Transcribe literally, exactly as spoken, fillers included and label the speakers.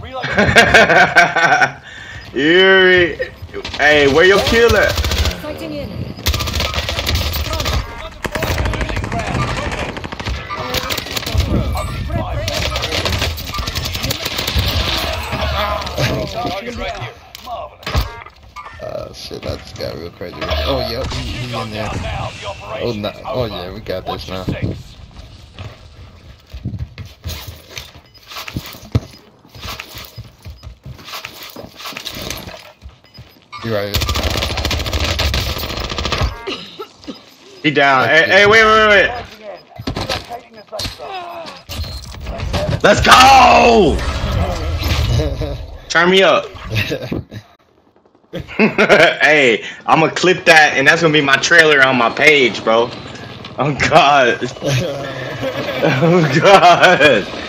Speaker 1: Yuri. Hey, where your kill at?
Speaker 2: Fighting in.
Speaker 3: Uh, shit, that just got real crazy. Oh, yep, he, he in there. Oh, no. Oh, yeah, we got this now. You right.
Speaker 1: He down. Hey, hey, wait, wait, wait. Let's go! Turn me up. Hey, I'm gonna clip that, and that's gonna be my trailer on my page, bro. Oh God. Oh God.